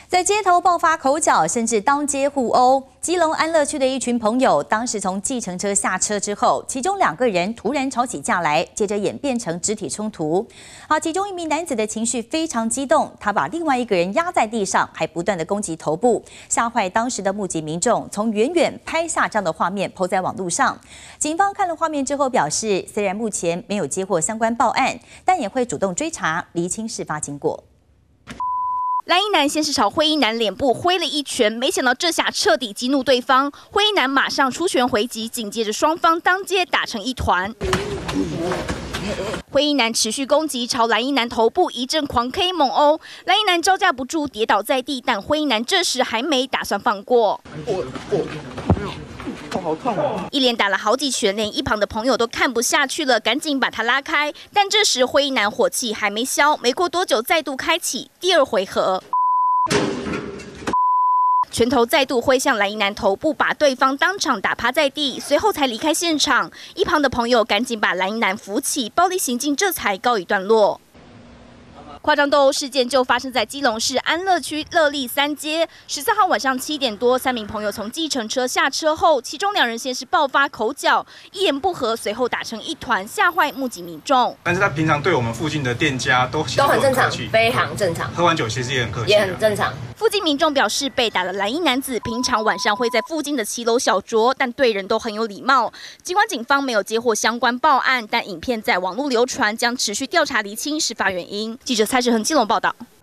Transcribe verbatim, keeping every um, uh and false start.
在街头爆发口角，甚至当街互殴。基隆安乐区的一群朋友，当时从计程车下车之后，其中两个人突然吵起架来，接着演变成肢体冲突。好，其中一名男子的情绪非常激动，他把另外一个人压在地上，还不断的攻击头部，吓坏当时的目击民众，从远远拍下这样的画面，po在网络上。警方看了画面之后表示，虽然目前没有接获相关报案，但也会主动追查，厘清事发经过。 蓝衣男先是朝灰衣男脸部挥了一拳，没想到这下彻底激怒对方，灰衣男马上出拳回击，紧接着双方当街打成一团。灰衣男持续攻击，朝蓝衣男头部一阵狂 K 猛殴，蓝衣男招架不住，跌倒在地，但灰衣男这时还没打算放过。我我。 哦，好痛哦！ 一连打了好几拳，连一旁的朋友都看不下去了，赶紧把他拉开。但这时灰衣男火气还没消，没过多久再度开启第二回合，拳头再度挥向蓝衣男头部，把对方当场打趴在地，随后才离开现场。一旁的朋友赶紧把蓝衣男扶起，暴力行径这才告一段落。 夸张斗殴事件就发生在基隆市安乐区乐利三街。十四号晚上七点多，三名朋友从计程车下车后，其中两人先是爆发口角，一言不合，随后打成一团，吓坏目击民众。 但是他平常对我们附近的店家都都很正常，非常正常。 喝完酒其实也很客气， 也很正常。 附近民众表示，被打的蓝衣男子平常晚上会在附近的骑楼小酌，但对人都很有礼貌。尽管警方没有接获相关报案，但影片在网络流传，将持续调查厘清事发原因。记者蔡志恒基隆报道。